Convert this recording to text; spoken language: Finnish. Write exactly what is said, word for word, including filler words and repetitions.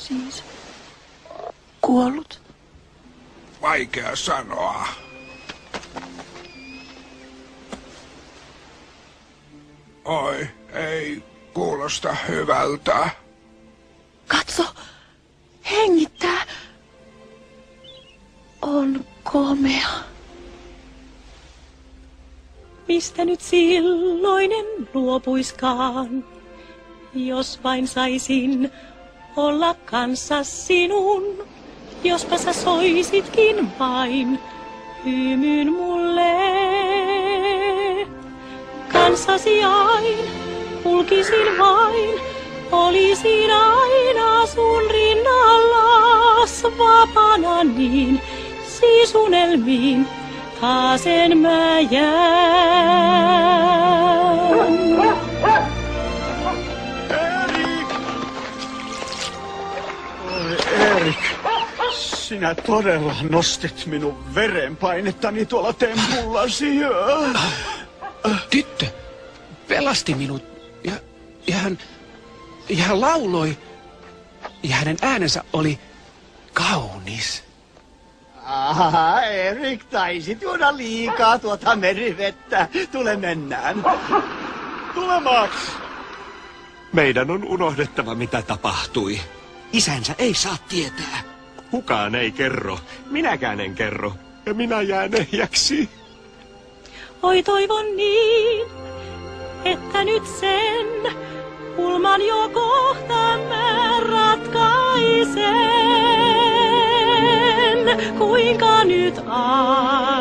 siis kuollut? Vaikea sanoa. Oi, ei kuulosta hyvältä. Katso, hengittää. On komea. Mistä nyt silloinen luopuiskaan, jos vain saisin olla kanssa sinun, jospa sä soisitkin vain hymyn mulle. Kanssasi ain, kulkisin vain, olisin aina sun rinnallas vapaana niin, siis unelmiin taasen mä jään. Erik! Oi Erik, sinä todella nostit minun verenpainettani tuolla tempullasi. Tyttö pelasti minut ja, ja, hän, ja hän lauloi ja hänen äänensä oli kaunis. Aha, Erik, taisit juoda liikaa tuota merivettä. Tule mennään. Tule, Max. Meidän on unohdettava, mitä tapahtui. Isänsä ei saa tietää. Kukaan ei kerro. Minäkään en kerro. Ja minä jään ehjäksi. Oi toivon niin, että nyt sen pulman jo kohta mä ratkaisen. Kuinka nyt